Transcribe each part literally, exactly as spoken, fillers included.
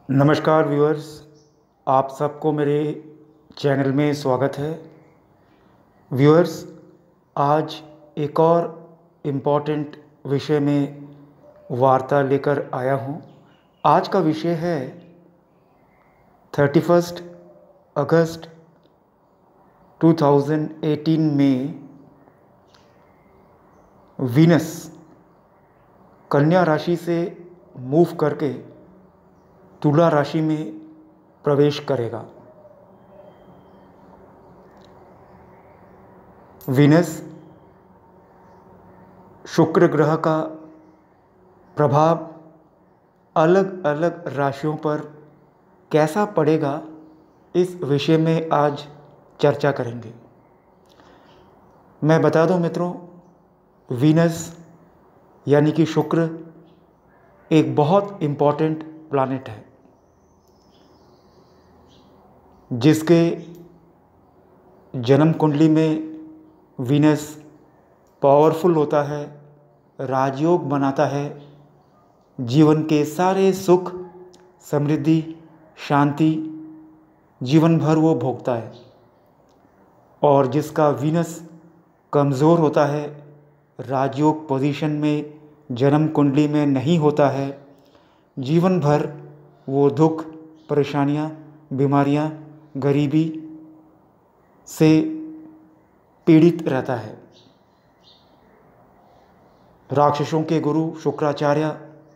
नमस्कार व्यूअर्स, आप सबको मेरे चैनल में स्वागत है। व्यूअर्स, आज एक और इम्पॉर्टेंट विषय में वार्ता लेकर आया हूँ। आज का विषय है thirty first August two thousand eighteen में वीनस कन्या राशि से मूव करके तुला राशि में प्रवेश करेगा। वीनस शुक्र ग्रह का प्रभाव अलग अलग राशियों पर कैसा पड़ेगा, इस विषय में आज चर्चा करेंगे। मैं बता दूं मित्रों, वीनस यानी कि शुक्र एक बहुत इम्पॉर्टेंट प्लैनेट है, जिसके जन्म कुंडली में वीनस पावरफुल होता है, राजयोग बनाता है, जीवन के सारे सुख, समृद्धि, शांति जीवन भर वो भोगता है। और जिसका वीनस कमज़ोर होता है, राजयोग पोजीशन में जन्म कुंडली में नहीं होता है, जीवन भर वो दुख, परेशानियाँ, बीमारियाँ, गरीबी से पीड़ित रहता है। राक्षसों के गुरु शुक्राचार्य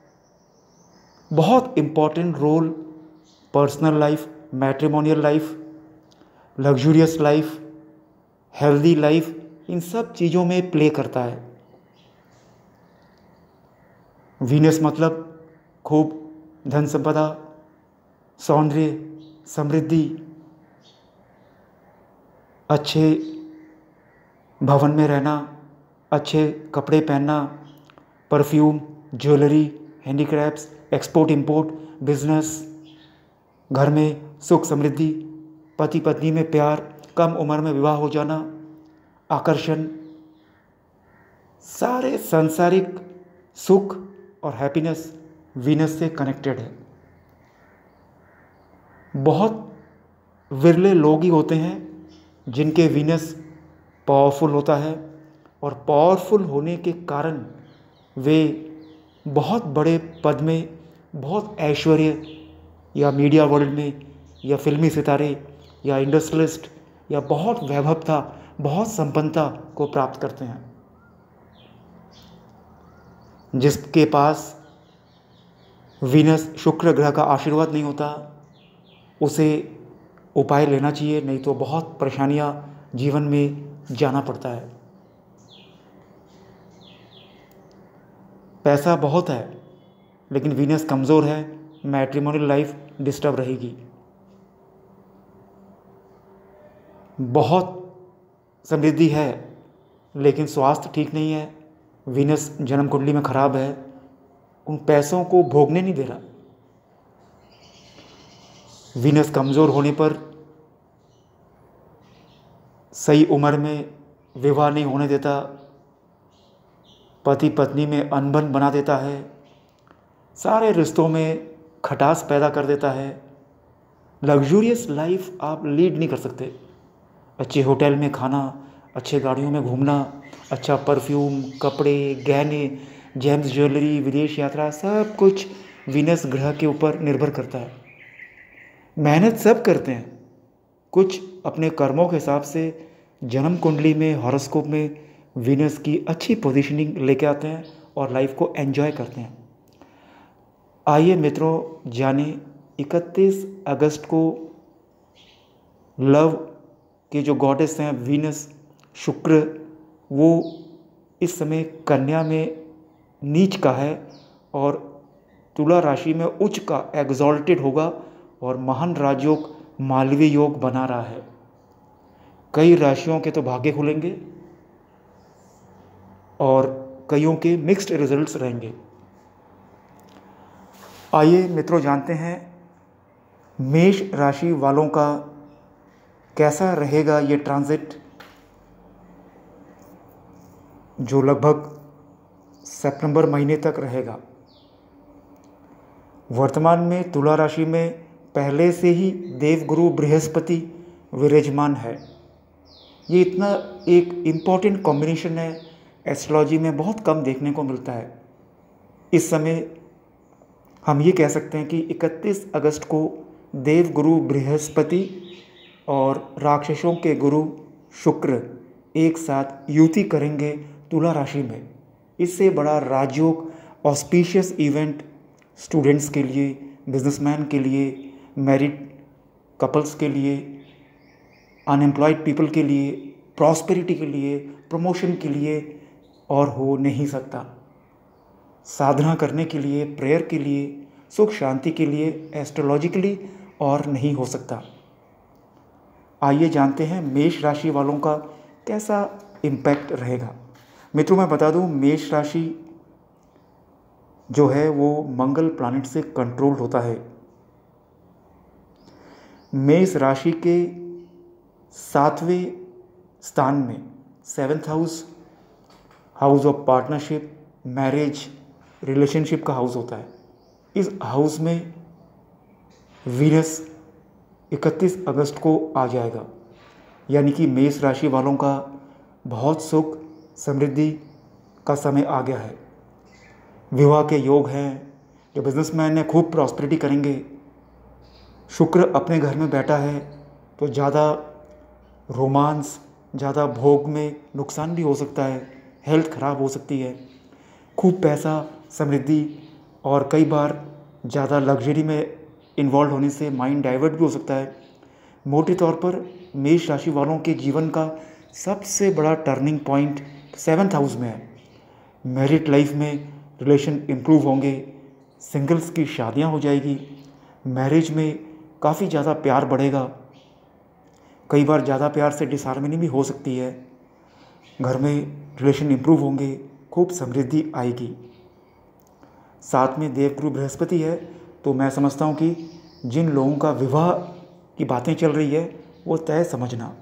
बहुत important role personal life, matrimonial life, luxurious life, healthy life, इन सब चीज़ों में प्ले करता है। वीनस मतलब खूब धन संपदा, सौंदर्य, समृद्धि, अच्छे भवन में रहना, अच्छे कपड़े पहनना, perfume, jewellery, handicrafts, export import, business, घर में सुख समृद्धि, पति पत्नी में प्यार, कम उम्र में विवाह हो जाना, आकर्षण, सारे सांसारिक सुख और हैप्पीनेस वीनस से कनेक्टेड है। बहुत विरले लोग ही होते हैं जिनके वीनस पावरफुल होता है, और पावरफुल होने के कारण वे बहुत बड़े पद में, बहुत ऐश्वर्य, या मीडिया वर्ल्ड में, या फिल्मी सितारे, या इंडस्ट्रियलिस्ट, या बहुत वैभवता, बहुत संपन्नता को प्राप्त करते हैं। जिसके पास वीनस शुक्र ग्रह का आशीर्वाद नहीं होता, उसे उपाय लेना चाहिए, नहीं तो बहुत परेशानियां जीवन में जाना पड़ता है। पैसा बहुत है लेकिन वीनस कमज़ोर है, मैट्रिमोनियल लाइफ डिस्टर्ब रहेगी। बहुत समृद्धि है लेकिन स्वास्थ्य ठीक नहीं है, वीनस जन्म कुंडली में खराब है, उन पैसों को भोगने नहीं दे रहा। वीनस कमज़ोर होने पर सही उम्र में विवाह नहीं होने देता, पति पत्नी में अनबन बना देता है, सारे रिश्तों में खटास पैदा कर देता है। लग्जूरियस लाइफ आप लीड नहीं कर सकते। अच्छे होटल में खाना, अच्छे गाड़ियों में घूमना, अच्छा परफ्यूम, कपड़े, गहने, जेम्स ज्वेलरी, विदेश यात्रा, सब कुछ वीनस ग्रह के ऊपर निर्भर करता है। मेहनत सब करते हैं, कुछ अपने कर्मों के हिसाब से जन्म कुंडली में, हॉरोस्कोप में वीनस की अच्छी पोजीशनिंग लेके आते हैं और लाइफ को एंजॉय करते हैं। आइए मित्रों जाने इकतीस अगस्त को लव के जो गॉडेस हैं वीनस, शुक्र, वो इस समय कन्या में नीच का है और तुला राशि में उच्च का एग्जॉल्टेड होगा और महान राजयोग मालवीय योग बना रहा है। कई राशियों के तो भाग्य खुलेंगे और कईयों के मिक्स्ड रिजल्ट्स रहेंगे। आइए मित्रों जानते हैं मेष राशि वालों का कैसा रहेगा ये ट्रांजिट, जो लगभग सितंबर महीने तक रहेगा। वर्तमान में तुला राशि में पहले से ही देवगुरु बृहस्पति विराजमान है। ये इतना एक इम्पॉर्टेंट कॉम्बिनेशन है, एस्ट्रोलॉजी में बहुत कम देखने को मिलता है। इस समय हम ये कह सकते हैं कि इकतीस अगस्त को देवगुरु बृहस्पति और राक्षसों के गुरु शुक्र एक साथ युति करेंगे तुला राशि में। इससे बड़ा राजयोग ऑस्पिशियस इवेंट स्टूडेंट्स के लिए, बिजनेसमैन के लिए, मैरिड कपल्स के लिए, अनएम्प्लॉयड पीपल के लिए, प्रॉस्पेरिटी के लिए, प्रमोशन के लिए और हो नहीं सकता। साधना करने के लिए, प्रेयर के लिए, सुख शांति के लिए एस्ट्रोलॉजिकली और नहीं हो सकता। आइए जानते हैं मेष राशि वालों का कैसा इम्पैक्ट रहेगा। मित्रों, मैं बता दूं, मेष राशि जो है वो मंगल प्लैनेट से कंट्रोल होता है। मेष राशि के सातवें स्थान में seventh house, house of partnership, marriage, relationship का हाउस होता है। इस हाउस में वीनस इकतीस अगस्त को आ जाएगा, यानी कि मेष राशि वालों का बहुत सुख समृद्धि का समय आ गया है। विवाह के योग हैं, जो बिजनेसमैन है खूब प्रॉस्पेरिटी करेंगे। शुक्र अपने घर में बैठा है तो ज़्यादा रोमांस, ज़्यादा भोग में नुकसान भी हो सकता है, हेल्थ ख़राब हो सकती है। खूब पैसा, समृद्धि और कई बार ज़्यादा लग्जरी में इन्वॉल्व होने से माइंड डाइवर्ट भी हो सकता है। मोटे तौर पर मेष राशि वालों के जीवन का सबसे बड़ा टर्निंग पॉइंट सेवन्थ हाउस में है। मैरिड लाइफ में रिलेशन इम्प्रूव होंगे, सिंगल्स की शादियां हो जाएगी, मैरिज में काफ़ी ज़्यादा प्यार बढ़ेगा। कई बार ज़्यादा प्यार से डिसहार्मनी भी हो सकती है। घर में रिलेशन इम्प्रूव होंगे, खूब समृद्धि आएगी। साथ में देवगुरु बृहस्पति है, तो मैं समझता हूँ कि जिन लोगों का विवाह की बातें चल रही है वो तय समझना।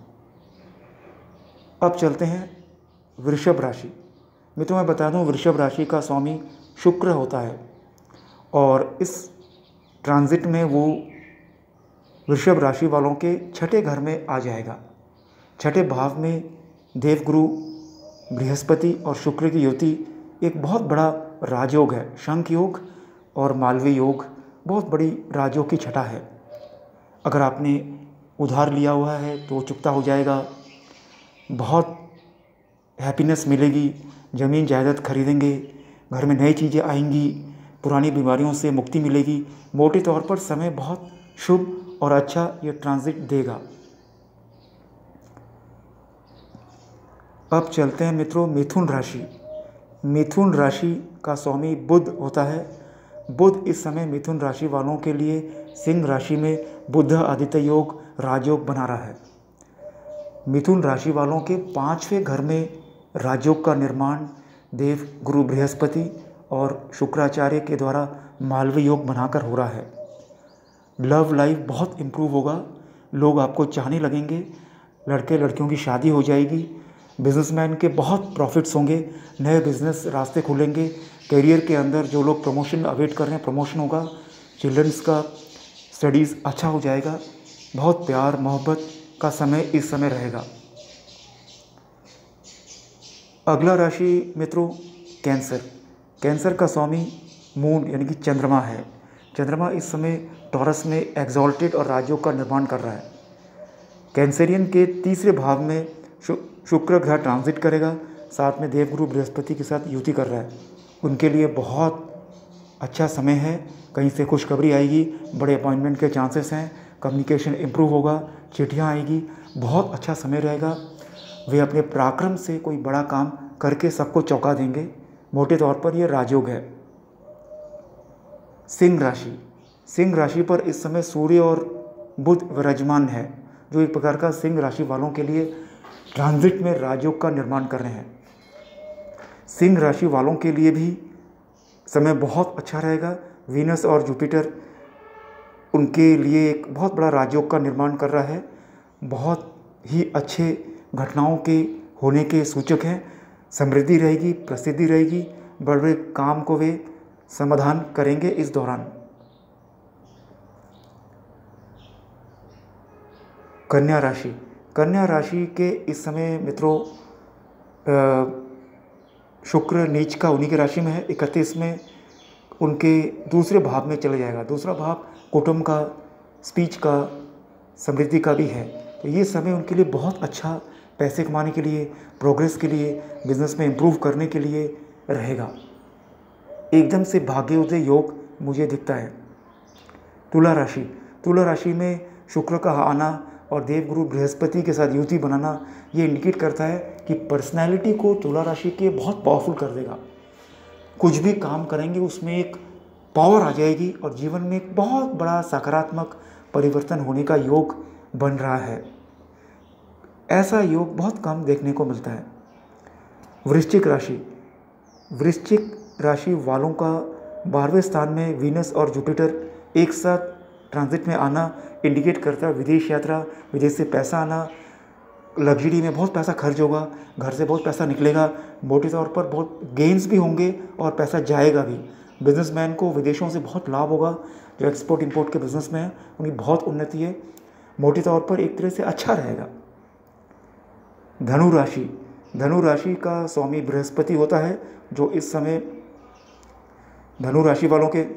अब चलते हैं वृषभ राशि। मैं तुम्हें बता दूं, वृषभ राशि का स्वामी शुक्र होता है और इस ट्रांजिट में वो वृषभ राशि वालों के छठे घर में आ जाएगा। छठे भाव में देवगुरु बृहस्पति और शुक्र की युति एक बहुत बड़ा राजयोग है। शंख योग और मालवी योग बहुत बड़ी राजयोग की छठा है। अगर आपने उधार लिया हुआ है तो चुकता हो जाएगा, बहुत हैप्पीनेस मिलेगी, ज़मीन जायदाद खरीदेंगे, घर में नई चीज़ें आएंगी, पुरानी बीमारियों से मुक्ति मिलेगी। मोटे तौर पर समय बहुत शुभ और अच्छा ये ट्रांजिट देगा। अब चलते हैं मित्रों मिथुन राशि। मिथुन राशि का स्वामी बुध होता है। बुध इस समय मिथुन राशि वालों के लिए सिंह राशि में बुध आदित्य योग राजयोग बना रहा है। मिथुन राशि वालों के पांचवें घर में राजयोग का निर्माण देव गुरु बृहस्पति और शुक्राचार्य के द्वारा मालवी योग बनाकर हो रहा है। लव लाइफ बहुत इम्प्रूव होगा, लोग आपको चाहने लगेंगे, लड़के लड़कियों की शादी हो जाएगी, बिजनेसमैन के बहुत प्रॉफिट्स होंगे, नए बिजनेस रास्ते खुलेंगे, करियर के अंदर जो लोग प्रमोशन अवेट कर रहे हैं प्रमोशन होगा, चिल्ड्रंस का स्टडीज़ अच्छा हो जाएगा। बहुत प्यार मोहब्बत का समय इस समय रहेगा। अगला राशि मित्रों कैंसर। कैंसर का स्वामी मून यानी कि चंद्रमा है। चंद्रमा इस समय टॉरस में एग्जॉल्टेड और राजयोग का निर्माण कर रहा है। कैंसरियन के तीसरे भाव में शुक्र ग्रह ट्रांजिट करेगा, साथ में देवगुरु बृहस्पति के साथ युति कर रहा है। उनके लिए बहुत अच्छा समय है, कहीं से खुशखबरी आएगी, बड़े अपॉइंटमेंट के चांसेस हैं, कम्युनिकेशन इम्प्रूव होगा, चिट्ठियाँ आएगी, बहुत अच्छा समय रहेगा। वे अपने पराक्रम से कोई बड़ा काम करके सबको चौंका देंगे। मोटे तौर पर यह राजयोग है। सिंह राशि। सिंह राशि पर इस समय सूर्य और बुध विराजमान है, जो एक प्रकार का सिंह राशि वालों के लिए ट्रांजिट में राजयोग का निर्माण कर रहे हैं। सिंह राशि वालों के लिए भी समय बहुत अच्छा रहेगा। वीनस और जुपिटर उनके लिए एक बहुत बड़ा राजयोग का निर्माण कर रहा है। बहुत ही अच्छे घटनाओं के होने के सूचक हैं। समृद्धि रहेगी, प्रसिद्धि रहेगी, बड़े बड़े काम को वे समाधान करेंगे इस दौरान। कन्या राशि, कन्या राशि के इस समय मित्रों शुक्र नीच का उन्हीं की राशि में है। इकतीस में उनके दूसरे भाव में चले जाएगा। दूसरा भाव कुटुंब का, स्पीच का, समृद्धि का भी है। तो ये समय उनके लिए बहुत अच्छा, पैसे कमाने के लिए, प्रोग्रेस के लिए, बिजनेस में इम्प्रूव करने के लिए रहेगा। एकदम से भाग्योदय योग मुझे दिखता है। तुला राशि, तुला राशि में शुक्र का आना और देवगुरु बृहस्पति के साथ युति बनाना ये इंडिकेट करता है कि पर्सनैलिटी को तुला राशि के बहुत पावरफुल कर देगा। कुछ भी काम करेंगे उसमें एक पावर आ जाएगी और जीवन में एक बहुत बड़ा सकारात्मक परिवर्तन होने का योग बन रहा है। ऐसा योग बहुत कम देखने को मिलता है। वृश्चिक राशि, वृश्चिक राशि वालों का बारहवें स्थान में वीनस और जुपिटर एक साथ ट्रांजिट में आना इंडिकेट करता है विदेश यात्रा, विदेश से पैसा आना, लग्जरी में बहुत पैसा खर्च होगा, घर से बहुत पैसा निकलेगा, मोटे तौर पर बहुत गेन्स भी होंगे और पैसा जाएगा भी। बिजनेसमैन को विदेशों से बहुत लाभ होगा। जो एक्सपोर्ट इंपोर्ट के बिजनेस में है उनकी बहुत उन्नति है। मोटे तौर पर एक तरह से अच्छा रहेगा। धनु राशि, धनु राशि का स्वामी बृहस्पति होता है, जो इस समय धनु राशि वालों के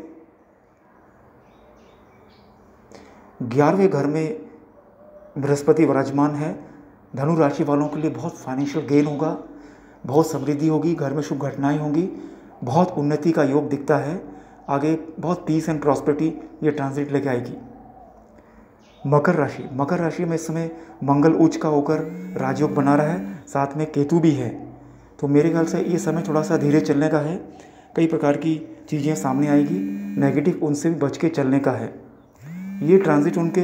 ग्यारहवें घर में बृहस्पति विराजमान है। धनु राशि वालों के लिए बहुत फाइनेंशियल गेन होगा, बहुत समृद्धि होगी, घर में शुभ घटनाएं होंगी, बहुत उन्नति का योग दिखता है। आगे बहुत पीस एंड प्रॉस्पेरिटी ये ट्रांजिट लेके आएगी। मकर राशि, मकर राशि में इस समय मंगल उच्च का होकर राजयोग बना रहा है, साथ में केतु भी है। तो मेरे ख्याल से ये समय थोड़ा सा धीरे चलने का है। कई प्रकार की चीज़ें सामने आएगी, नेगेटिव उनसे भी बच के चलने का है। ये ट्रांजिट उनके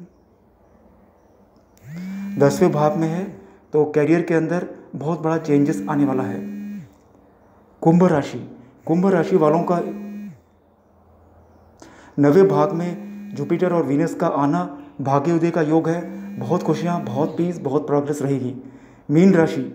दसवें भाव में है, तो कैरियर के अंदर बहुत बड़ा चेंजेस आने वाला है। कुंभ राशि, कुंभ राशि वालों का नवे भाग में जुपिटर और वीनस का आना भाग्योदय का योग है। बहुत खुशियाँ, बहुत पीस, बहुत प्रोग्रेस रहेगी। मीन राशि,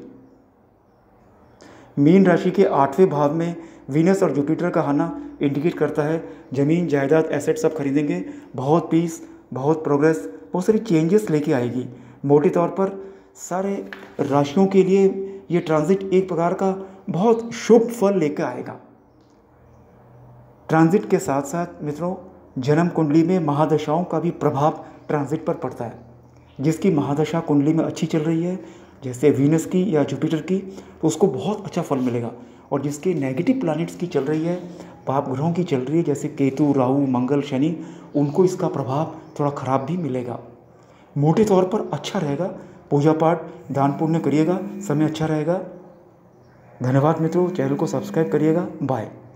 मीन राशि के आठवें भाव में वीनस और जुपिटर का आना इंडिकेट करता है ज़मीन जायदाद एसेट सब खरीदेंगे, बहुत पीस, बहुत प्रोग्रेस, बहुत सारी चेंजेस लेके आएगी। मोटे तौर पर सारे राशियों के लिए ये ट्रांजिट एक प्रकार का बहुत शुभ फल लेकर आएगा। ट्रांजिट के साथ साथ मित्रों जन्म कुंडली में महादशाओं का भी प्रभाव ट्रांजिट पर पड़ता है। जिसकी महादशा कुंडली में अच्छी चल रही है, जैसे वीनस की या जुपिटर की, तो उसको बहुत अच्छा फल मिलेगा। और जिसके नेगेटिव प्लैनेट्स की चल रही है, पाप ग्रहों की चल रही है, जैसे केतु, राहु, मंगल, शनि, उनको इसका प्रभाव थोड़ा खराब भी मिलेगा। मोटे तौर पर अच्छा रहेगा। पूजा पाठ, दान पुण्य करिएगा, समय अच्छा रहेगा। धन्यवाद मित्रों, चैनल को सब्सक्राइब करिएगा। बाय।